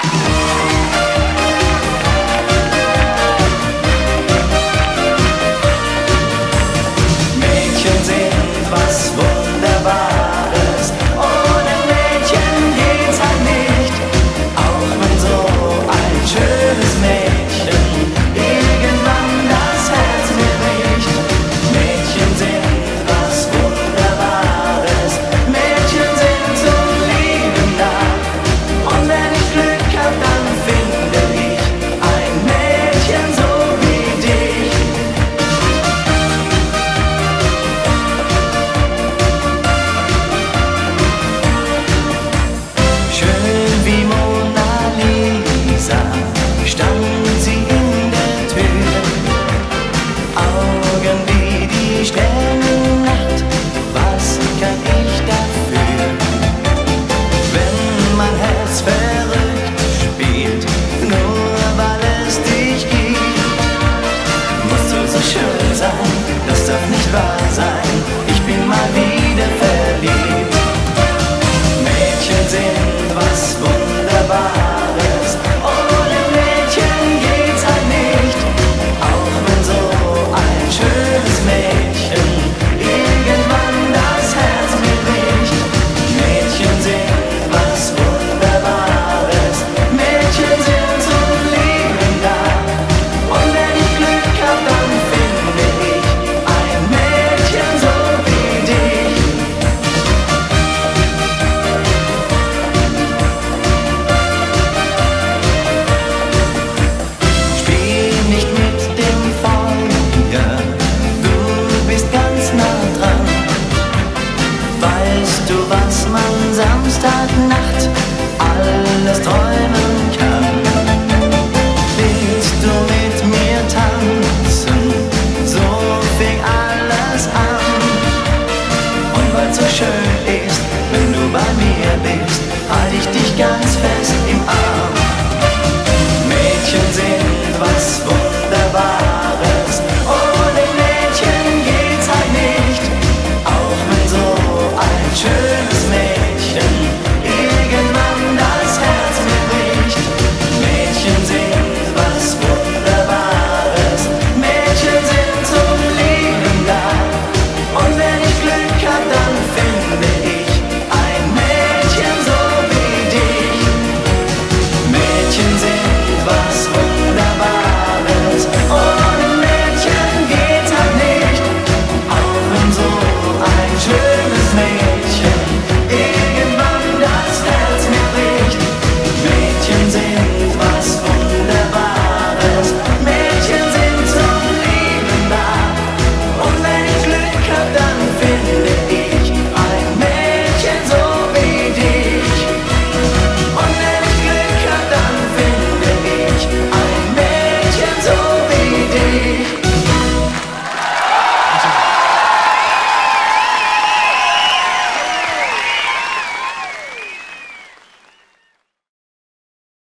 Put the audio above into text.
Mädchen sind was Wunderbares, ohne Mädchen geht's halt nicht. Auch wenn so ein schönes Mädchen irgendwann das Herz mir bricht. Mädchen sind was Wunderbares, Mädchen sind zum Leben da. Und wenn ich Glück hab, dann finde ich ein Mädchen so wie dich. Schön wie Mona Lisa stand sie in der Tür, Augen wie die Sternennacht, was kann ich dafür? Wenn mein Herz verrückt spielt, nur weil es dich gibt, musst du so schön sein, das darf nicht wahr sein, ich bin mal wieder verliebt. Mädchen sind was Wunderbares, ohne Mädchen geht's halt nicht. Auch wenn so ein schönes Mädchen irgendwann das Herz mir bricht. Mädchen sind was Wunderbares, Mädchen sind zum Leben da. Und wenn ich Glück hab, dann finde ich ein Mädchen so wie dich. Spiel nicht mit dem Feuer, du bist ganz nah dran. Weißt du, was man Samstagnacht alles träumen